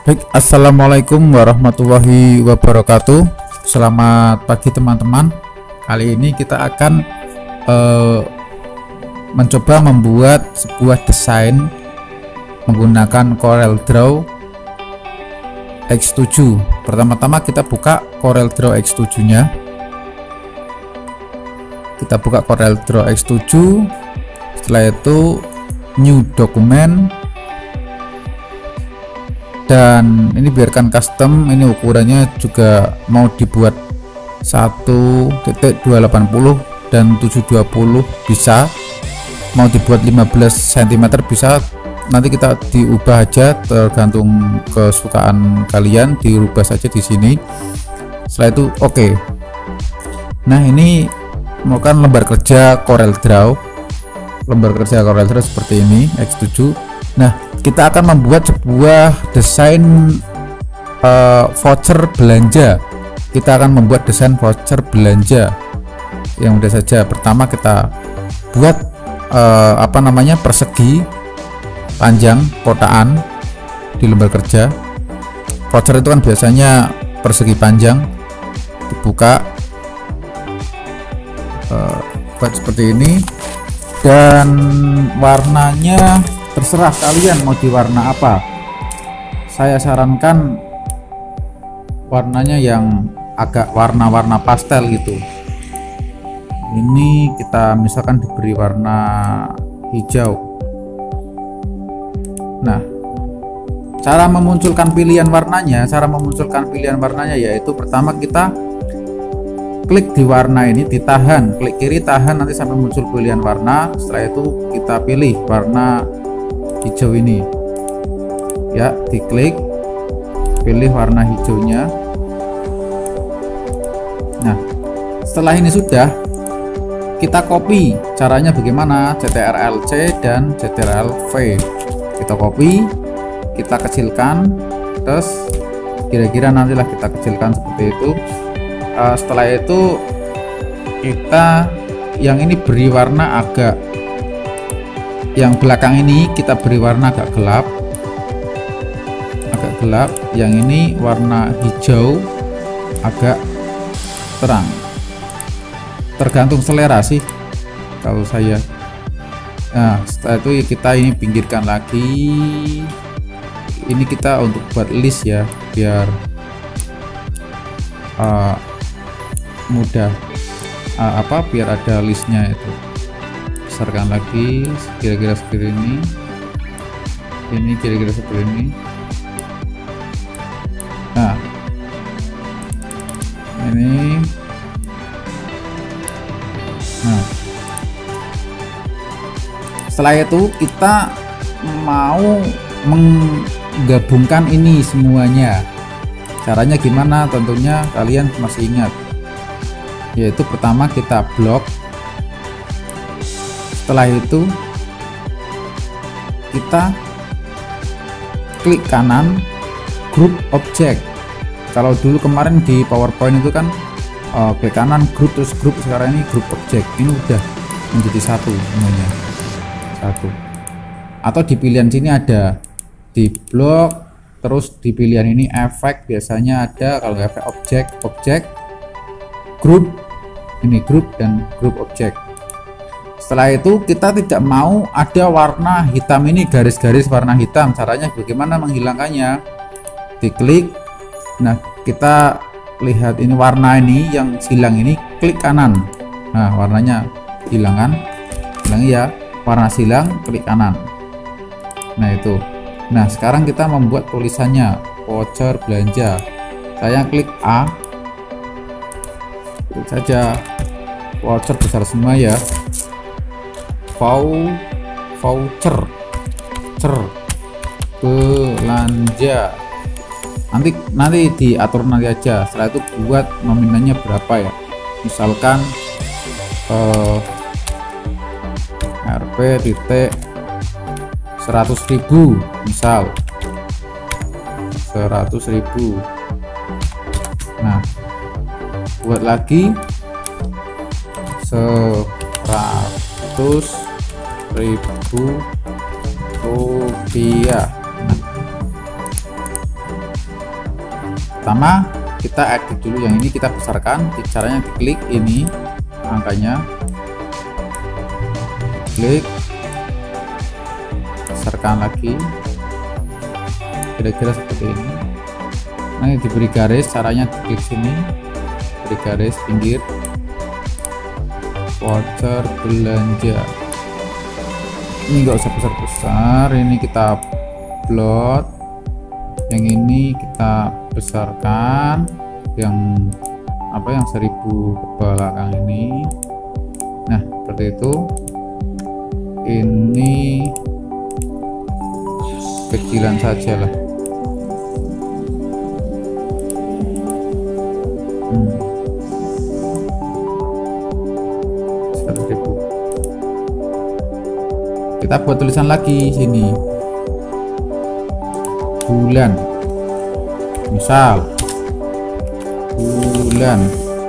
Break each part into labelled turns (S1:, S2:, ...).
S1: Baik, assalamualaikum warahmatullahi wabarakatuh. Selamat pagi teman-teman. Kali ini kita akan mencoba membuat sebuah desain menggunakan CorelDRAW X7. Pertama-tama kita buka CorelDRAW X7 nya. Kita buka CorelDRAW X7. Setelah itu new document, dan ini biarkan custom. Ini ukurannya juga mau dibuat 1.280 dan 720 bisa, mau dibuat 15 cm bisa, nanti kita diubah aja tergantung kesukaan kalian, dirubah saja di sini. Setelah itu oke. Nah, ini merupakan lembar kerja CorelDRAW, seperti ini X7. Nah, kita akan membuat sebuah desain voucher belanja. Kita akan membuat desain voucher belanja yang mudah saja. Pertama kita buat persegi panjang kotaan di lembar kerja. Voucher itu kan biasanya persegi panjang, dibuka buat seperti ini, dan warnanya terserah kalian mau diwarna apa. Saya sarankan warnanya yang agak warna-warna pastel gitu. Ini kita misalkan diberi warna hijau. Nah, cara memunculkan pilihan warnanya yaitu pertama kita klik di warna ini, ditahan, klik kiri tahan, nanti sampai muncul pilihan warna. Setelah itu kita pilih warna hijau ini ya, diklik, pilih warna hijaunya. Nah, setelah ini sudah, kita copy. Caranya bagaimana? CTRL-C dan CTRL-V, kita copy, kita kecilkan, terus kira-kira nantilah kita kecilkan seperti itu. Setelah itu kita yang ini beri warna agak, yang belakang ini kita beri warna agak gelap, yang ini warna hijau agak terang, tergantung selera sih kalau saya. Nah, setelah itu kita ini pinggirkan lagi. Ini kita untuk buat list ya, biar mudah biar ada listnya itu. Besarkan lagi kira-kira seperti ini kira-kira seperti ini. Nah, ini, nah setelah itu kita mau menggabungkan ini semuanya. Caranya gimana? Tentunya kalian masih ingat, yaitu pertama kita blok. Setelah itu kita klik kanan, group object. Kalau dulu kemarin di PowerPoint itu kan klik kanan group, terus group, sekarang ini group object. Ini udah menjadi satu semuanya, satu. Atau di pilihan sini ada di blok, terus di pilihan ini efek biasanya ada, kalau efek object, group, ini group dan group object. Setelah itu kita tidak mau ada warna hitam ini, garis-garis warna hitam. Caranya bagaimana menghilangkannya? Diklik. Nah, kita lihat ini warna ini yang silang ini, klik kanan. Nah, warnanya hilang ya, warna silang, klik kanan. Nah, itu. Nah, sekarang kita membuat tulisannya voucher belanja. Saya klik A, klik saja, voucher besar semua ya, voucher belanja. Nanti diatur nanti aja. Setelah itu buat nominalnya berapa ya, misalkan Rp titik 100.000, misal 100.000. Nah, buat lagi 100.000 rupiah. Pertama kita edit dulu yang ini, kita besarkan. Caranya diklik ini angkanya, klik besarkan lagi, kira-kira seperti ini. Nah, diberi garis, caranya diklik sini, beri garis pinggir, voucher belanja. Ini nggak usah besar-besar, ini kita upload, yang ini kita besarkan, yang 1000 ke belakang ini. Nah, seperti itu. Ini kecilan saja lah. Kita buat tulisan lagi sini, bulan, misal bulan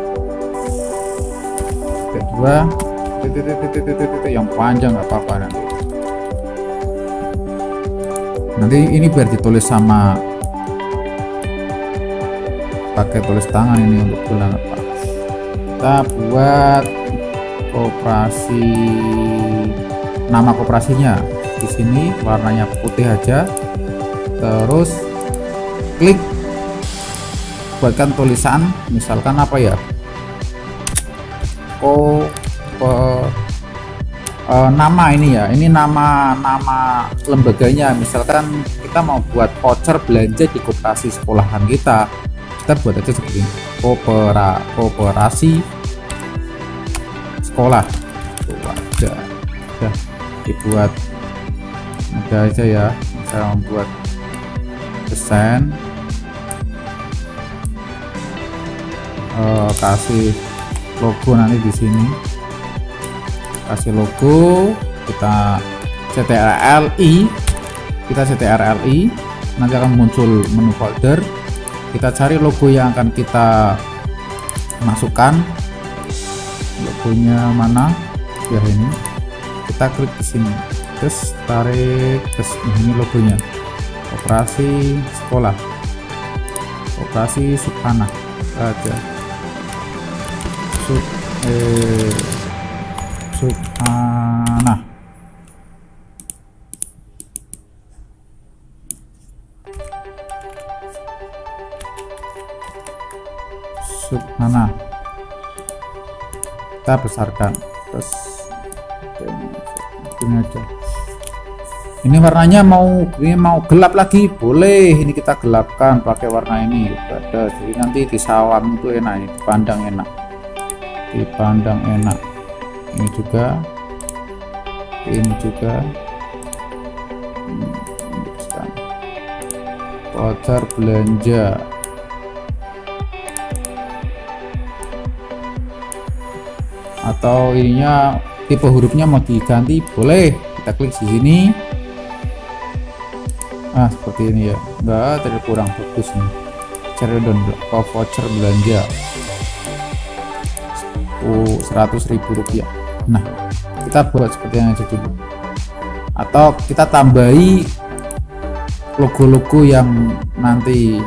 S1: kedua titik yang panjang nggak apa-apa, nanti ini biar ditulis sama pakai tulis tangan. Ini untuk bulan apa, kita buat koperasi, nama koperasinya di sini warnanya putih aja, terus klik buatkan tulisan, misalkan apa ya, nama ini ya, ini nama lembaganya. Misalkan kita mau buat voucher belanja di koperasi sekolahan kita buat aja seperti ini, koperasi sekolah. Itu aja, dibuat mudah aja ya. Saya membuat desain, kasih logo nanti di sini, kasih logo, kita CTRL-I, nanti akan muncul menu folder. Kita cari logo yang akan kita masukkan, logonya mana ya, ini kita klik di sini, terus tarik ke ini logonya, koperasi sekolah, koperasi Subhana aja, Subhana. Subhana, kita besarkan, terus ini aja. Ini warnanya mau gelap lagi boleh, ini kita gelapkan pakai warna ini, jadi nanti di sawam itu enak, ini dipandang enak. Ini juga voucher belanja. Atau ininya tipe hurufnya mau diganti boleh, kita klik di sini. Seperti ini ya, enggak terlalu kurang bagus nih. Cari download voucher belanja 100.000 rupiah. Nah, kita buat seperti yang aja dulu, atau kita tambahi logo-logo yang nanti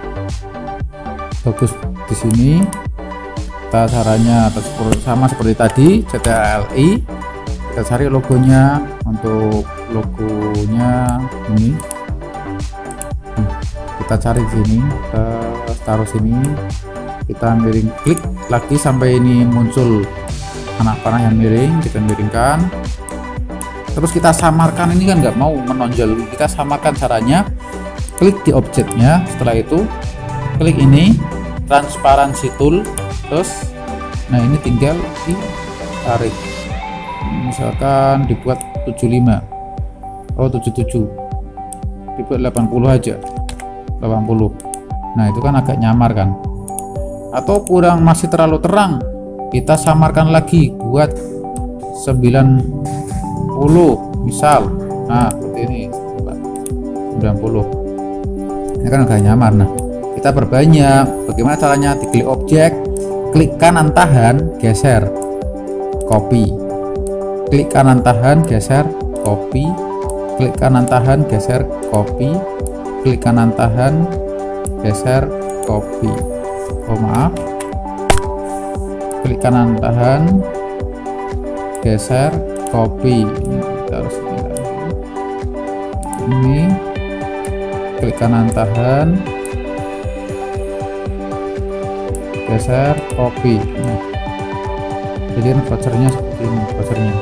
S1: bagus di sini. Kita caranya sama seperti tadi, CTRL-I, kita cari logonya. Untuk logonya ini kita cari di sini, kita taruh sini, kita miring, klik lagi sampai ini muncul anak panah yang miring, kita miringkan, terus kita samarkan. Ini kan nggak mau menonjol, kita samarkan. Caranya klik di objeknya, setelah itu klik ini transparansi tool, terus nah ini tinggal ditarik, misalkan dibuat 75 77, dibuat 80 aja, 80. Nah itu kan agak nyamar kan, atau kurang, masih terlalu terang, kita samarkan lagi buat 90 misal. Nah seperti ini 90, ini kan agak nyamar. Nah kita perbanyak. Bagaimana caranya? Diklik objek, klik kanan tahan, geser, copy, klik kanan tahan, geser, copy, klik kanan tahan, geser, copy, klik kanan tahan, geser, copy. Oh maaf, klik kanan tahan, geser, copy. Kita harus ini, klik kanan tahan, geser, copy. Nah, jadi vouchernya seperti ini, vouchernya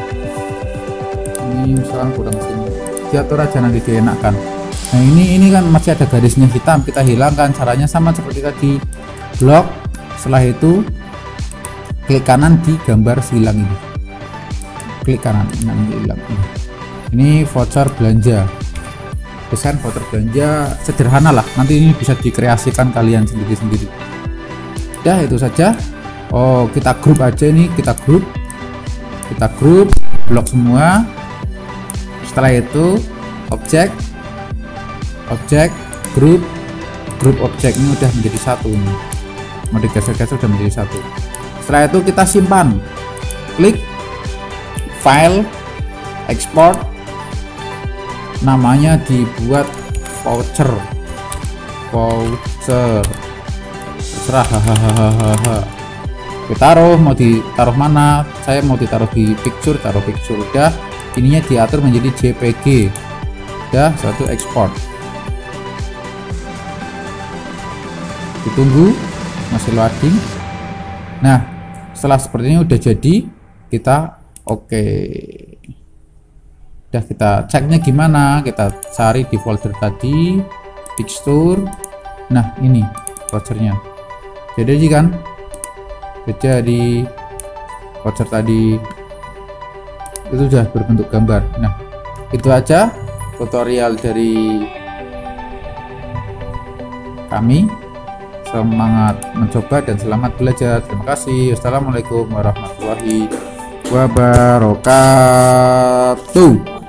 S1: ini misalkan kurang sini, diatur aja nanti dienakkan. Nah ini kan masih ada garisnya hitam, kita hilangkan. Caranya sama seperti tadi, blok, setelah itu klik kanan di gambar silang ini, klik kanan, nah ini hilang. Ini voucher belanja, desain voucher belanja sederhana lah, nanti ini bisa dikreasikan kalian sendiri-sendiri. Udah itu saja. Oh kita grup aja, ini kita grup blok semua. Setelah itu objek grup objek, ini udah menjadi satu, ini mau digeser-geser udah menjadi satu. Setelah itu kita simpan, klik file, export, namanya dibuat voucher terserah, hahaha. Kita taruh, mau ditaruh mana, saya mau ditaruh di picture, taruh picture. Udah, ininya diatur menjadi JPG. Udah, satu export, ditunggu masih loading. Nah setelah seperti ini udah jadi, kita oke. Udah, kita ceknya gimana, kita cari di folder tadi, picture. Nah ini vouchernya jadi kan, jadi voucher tadi itu sudah berbentuk gambar. Nah itu aja tutorial dari kami. Semangat mencoba dan selamat belajar. Terima kasih. Wassalamualaikum warahmatullahi wabarakatuh.